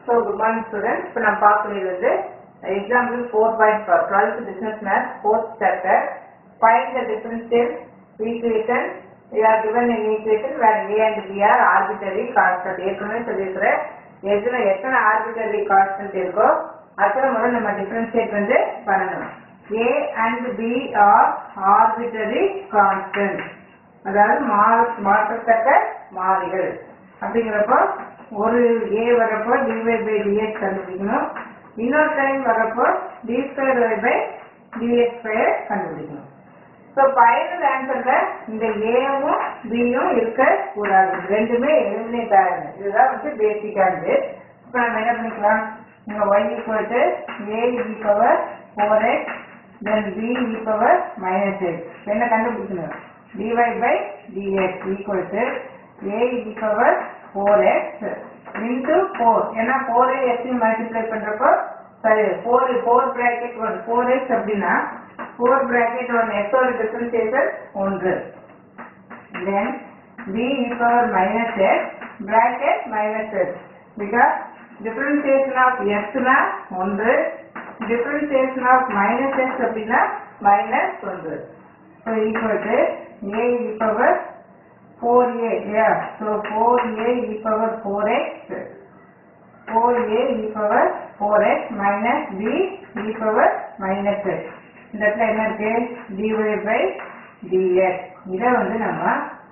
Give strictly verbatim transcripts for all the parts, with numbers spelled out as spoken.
So good morning students. இப்போ நம்ம பார்க்கிறது example four point four twelfth business math fourth chapter. Find the differential equation. We are given an equation where a and b are arbitrary constant. ஏற்கனவே சொல்லியிருக்கிறேன் எதுல எத்தனை arbitrary constant இருக்கோ அத்தனை முறை நம்ம டிஃபரன்ஷியேட் வந்து பண்ணணும். A and b are arbitrary constant. அதாவது மாற்றத்தக்க மாறிகள். அப்படிங்கிறப்போ ஒரு a வரப்போ dy by dx கண்டுபிடிக்கணும். இன்னொரு டைம் வரப்போ d square y by dx square கண்டுபிடிக்கணும். ஸோ ஃபைனல் ஆன்சர்ல இந்த ஏவும் பியும் இருக்க கூடாது, ரெண்டுமே எலிமினேட் ஆகுது. இதுதான் வந்து பேசிக்கானது. இப்போ நம்ம என்ன பண்ணிக்கலாம், இங்க y equal to a e power four x then b e power minus x என்ன கண்டுபிடிக்கணும், dy by dx equal to a e power four x into four. ஏன்னா four x மல்டிப்ளை பண்றப்போ சரி four four bracket one four x அப்படின்னா four bracket one x ஓட differentiation ஒன்று. then b e power minus x bracket minus x because differentiation of x னா ஒன்று, differentiation of minus x அப்படின்னா minus ஒன்று. so equal to a e power four a, yeah, so four a e power four x four a e power four x minus b e power minus x. இந்த இடத்துல என்ன இருக்கு, dy by dx. இதை வந்து நம்ம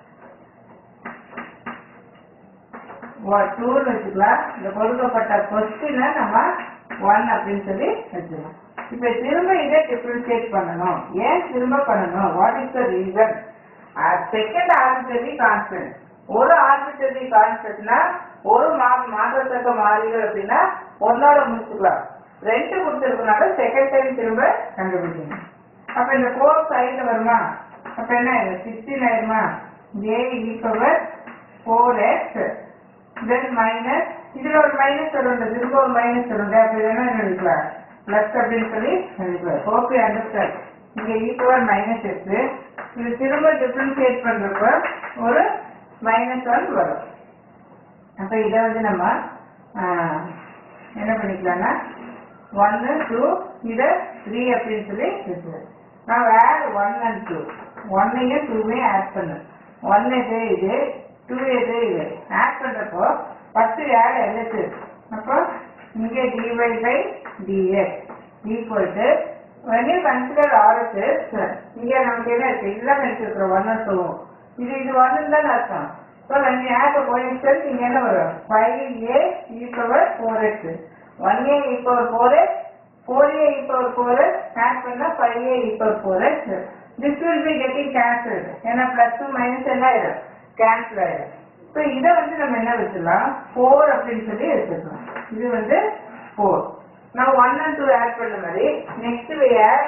டூன்னு வச்சுக்கலாம். இந்த கொடுக்கப்பட்ட கொஸ்டினை நம்ம ஒன் அப்படின்னு சொல்லி வச்சுக்கலாம். இப்ப திரும்ப இதை டிஃபரன்ஷியேட் பண்ணணும். ஏன் திரும்ப பண்ணணும், what is the reason? Second arbitrary constant, ஒரு ஆர்பிட்டரி கான்ஸ்டன்ட்னா ஒரு மாற்றத்தக்க மாறிகள் அப்படின்னா ஒன்னோட முடிச்சுக்கலாம். ரெண்டு கொடுத்துருக்கனால செகண்ட் டைம் திரும்ப கண்டுபிடிக்கணும். அப்ப இந்த ஃபோர் சைடுல வருமா, அப்ப என்ன ஆயிடும், சிக்ஸ்டீன் ஆயிருமா, a e power four x then minus, இதுல ஒரு மைனஸ் வரும், திரும்ப ஒரு மைனஸ் வரும், அப்ப என்ன நினைக்கலாம் பிளஸ் அப்படின்னு சொல்லி நினைக்கலாம். Okay understand. இங்க இ பவர் மைனஸ் எக்ஸ், இது திரும்ப டிஃபரன்ஷியேட் பண்றப்ப ஒரு மைனஸ் ஒன் வரும். அப்ப இதை வந்து நம்ம என்ன பண்ணிக்கலாம்னா ஒன்னு டூ இதை த்ரீ அப்படின்னு சொல்லி வச்சுருவோம். நான் ஆட் ஒன் அண்ட் டூ, ஒன்னையும் டூவே ஆட் பண்ணு, ஒன் எது இது டூ எது இது ஆட் பண்றப்போ ஃபர்ஸ்ட் ஆட் எல்எஸ். அப்போ இங்கே dy by dx equal to when you consider R S S, இங்க நமக்கு என்ன இருக்கு, இதுதான் எடுத்துக்கிறோம் ஒன் டூ, இது இது ஒன்னு தான் அர்த்தம். So when you add the coefficient இங்க என்ன வரும், five a e power four x, one a e power four x, four a e power four x add பண்ணா five a e power four x. this will be getting cancelled, ஏன்னா plus two minus என்ன ஆயிடும், cancel ஆயிடும். So இதை வந்து நம்ம என்ன வச்சுக்கலாம், ஃபோர் அப்படின்னு சொல்லி எடுத்துக்கலாம். இது வந்து four. Now one and two add பண்ண மாதிரி next we add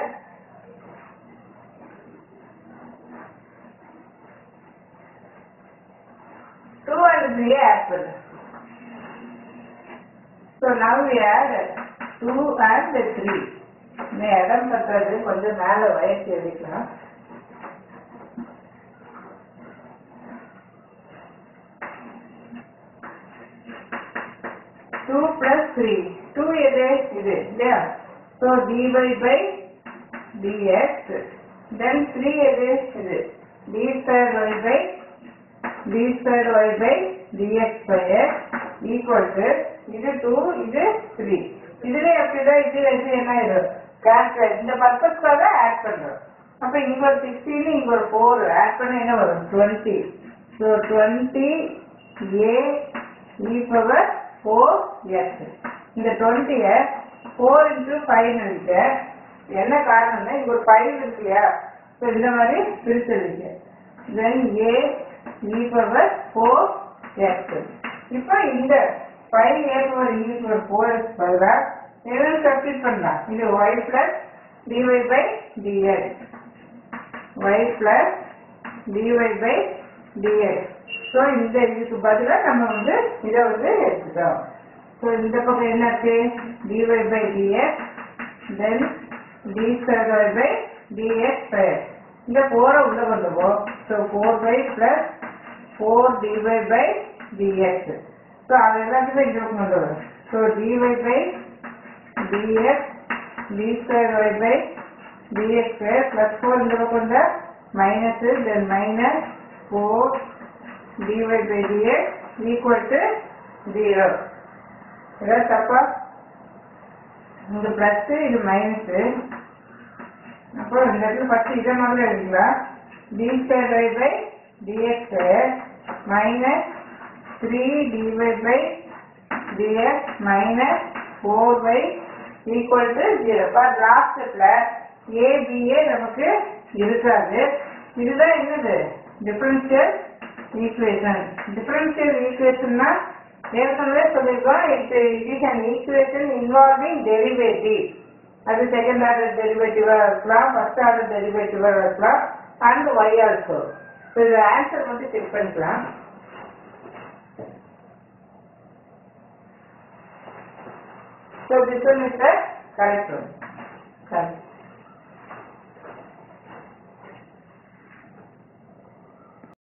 two and three add பண்ணு. So now we add two and three. இந்த இடம் பற்றது கொஞ்சம் மேல வயசு எழுதிக்கலாம். two plus three, two எது இது இல்லையா, so dy by dx then three எது இது d square y by d square y by dx square equal to இது two இது three. இதுல அப்படிதான் இதுல இது என்ன ஆயிடும், கேன்சல். இந்த பர்பஸ்க்காக ஆட் பண்றோம். அப்ப இங்க ஒரு சிக்ஸ்டீன் இங்க ஒரு ஃபோர் ஆட் பண்ண என்ன வரும், twenty. So twenty a e power four x. இந்த டுவெண்ட்டிய ஃபோர் இன்டூ ஃபைவ் நினைக்க என்ன காரணம்னா இங்க ஒரு ஃபைவ் இருக்கு இல்லையா, ஸோ இந்த மாதிரி பிரிச்சிருக்கு. Then a e power four x. இப்போ இந்த five a power e power four x பதிலாக எதுவும் சப்ஸ்டிட் பண்ணலாம். இது y plus dy by dx, y plus dy by dx. So இந்த இதுக்கு பதிலாக நம்ம வந்து இதை வந்து எடுத்துக்கிறோம். ஸோ இந்த பக்கம் என்ன இருக்கு, dy by dx then d square y by dx square. இந்த ஃபோரை உள்ள வந்துவோம். So four by plus four dy by dx. So அது எல்லாத்தையுமே இங்கே கொண்டு வரும். So dy by dx d square y by dx square plus four இந்த பக்கம் வந்தா minus then minus four dy by dx equal to zero. இதான் தப்பா? இந்த பிளஸ் இது மைனஸ். அப்புறம் இந்த இடத்துல ஃபர்ஸ்ட் இதை மாதிரி எழுதிக்கலாம். d square y by dx square minus three dy by dx minus four y equal to zero. For last stepல a b a நமக்கு இருக்காது. இதுதான் என்னது டிஃபரன்ஷியல் ஈக்குவேஷன். டிஃபரன்ஷியல் ஈக்குவேஷன்னா ஏற்கனவே சொல்லியிருக்கோம், it is an equation involving derivative. அது second order டெரிவேட்டிவாக இருக்கலாம், ஃபர்ஸ்ட் ஆர்டர் டெரிவேட்டிவாக இருக்கலாம், அண்ட் ஒய் ஆல்சோ. ஸோ இது ஆன்சர் வந்து செக் பண்ணிக்கலாம். So this one is the correct one.